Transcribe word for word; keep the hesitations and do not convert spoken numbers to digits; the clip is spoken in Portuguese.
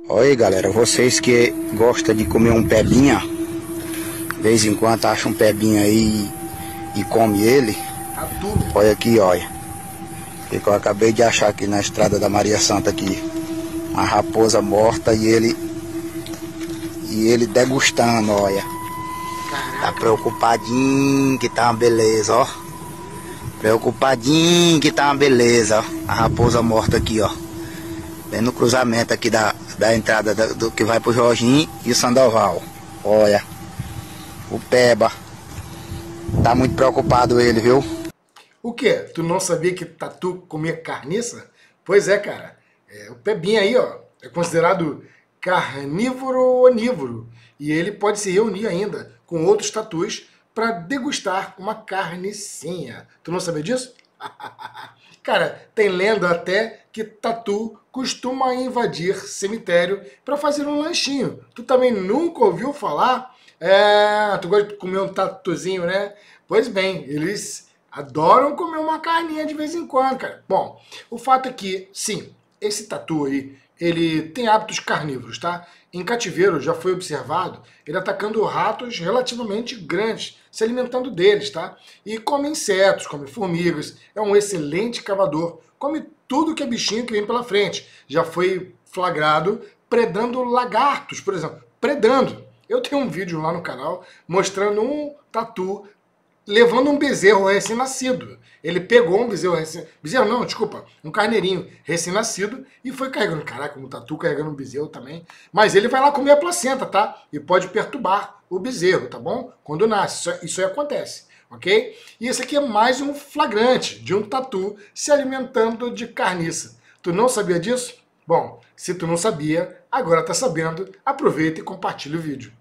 Olha aí, galera, vocês que gostam de comer um pebinha, de vez em quando acham um pebinha aí e come ele. Olha aqui, olha. O que eu acabei de achar aqui na estrada da Maria Santa aqui. Uma raposa morta e ele e ele degustando, olha. Tá preocupadinho que tá uma beleza, ó. Preocupadinho que tá uma beleza, ó. A raposa morta aqui, ó. Bem no cruzamento aqui da, da entrada do, do que vai pro Jorginho e o Sandoval. Olha. O Peba. Tá muito preocupado ele, viu? O quê? Tu não sabia que tatu comia carniça? Pois é, cara. É, o Pebinha aí, ó, é considerado carnívoro onívoro. E ele pode se reunir ainda com outros tatus para degustar uma carnicinha. Tu não sabia disso? Cara, tem lenda até que tatu costuma invadir cemitério para fazer um lanchinho. Tu também nunca ouviu falar? É, tu gosta de comer um tatuzinho, né? Pois bem, eles adoram comer uma carninha de vez em quando, cara. Bom, o fato é que, sim, esse tatu aí, ele tem hábitos carnívoros, tá? Em cativeiro já foi observado ele atacando ratos relativamente grandes, se alimentando deles, tá? E come insetos, come formigas, é um excelente cavador, come tudo que é bichinho que vem pela frente. Já foi flagrado predando lagartos, por exemplo, predando. Eu tenho um vídeo lá no canal mostrando um tatu levando um bezerro recém-nascido. Ele pegou um bezerro recém... Bezerro não, desculpa. Um carneirinho recém-nascido e foi carregando. Caraca, um tatu carregando um bezerro também. Mas ele vai lá comer a placenta, tá? E pode perturbar o bezerro, tá bom? Quando nasce. Isso, isso aí acontece, ok? E esse aqui é mais um flagrante de um tatu se alimentando de carniça. Tu não sabia disso? Bom, se tu não sabia, agora tá sabendo. Aproveita e compartilha o vídeo.